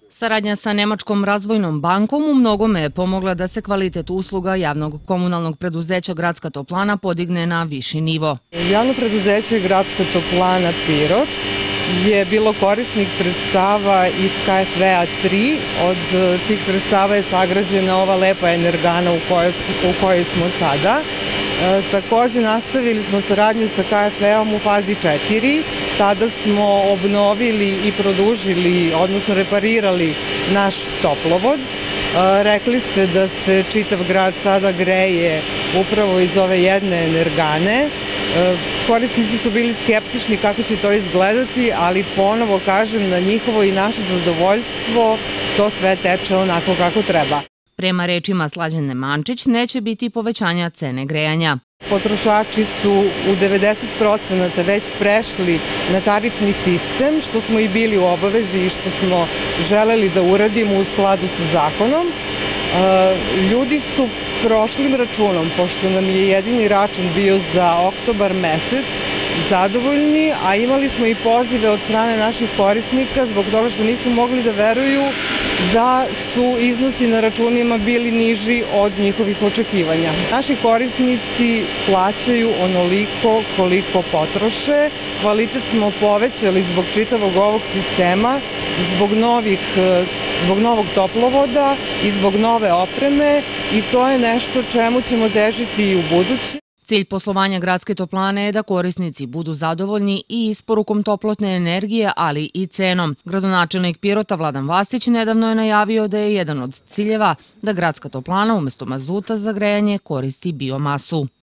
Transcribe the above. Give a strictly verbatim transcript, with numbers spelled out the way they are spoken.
Saradnja sa Nemačkom razvojnom bankom u mnogome je pomogla da se kvalitet usluga javnog komunalnog preduzeća Gradska toplana podigne na viši nivo. Javno preduzeće Gradska toplana Pirot je bilo korisnik sredstava iz K F V-a tri. Od tih sredstava je sagrađena ova lepa energana u kojoj smo sada. Takođe, nastavili smo saradnju sa K F V-om u fazi četiri. Tada smo obnovili i produžili, odnosno reparirali naš toplovod. Rekli ste da se čitav grad sada greje upravo iz ove jedne energane. Korisnici su bili skeptični kako će to izgledati, ali ponovo kažem, na njihovo i naše zadovoljstvo to sve teče onako kako treba. Prema rečima Slađane Mančić, neće biti povećanja cene grejanja. Potrošači su u devedeset procenata već prešli na tarifni sistem, što smo i bili u obavezi i što smo želeli da uradimo u skladu sa zakonom. Ljudi su prošlim računom, pošto nam je jedini račun bio za oktobar mesec, zadovoljni, a imali smo i pozive od strane naših korisnika zbog toga što nisu mogli da veruju da su iznosi na računima bili niži od njihovih očekivanja. Naši korisnici plaćaju onoliko koliko potroše. Kvalitet smo povećali zbog čitavog ovog sistema, zbog novih, zbog novog toplovoda i zbog nove opreme i to je nešto čemu ćemo težiti i u buduće. Cilj poslovanja Gradske toplane je da korisnici budu zadovoljni i isporukom toplotne energije, ali i cenom. Gradonačelnik Pirota Vladan Vastić nedavno je najavio da je jedan od ciljeva da Gradska toplana umesto mazuta za grejanje koristi biomasu.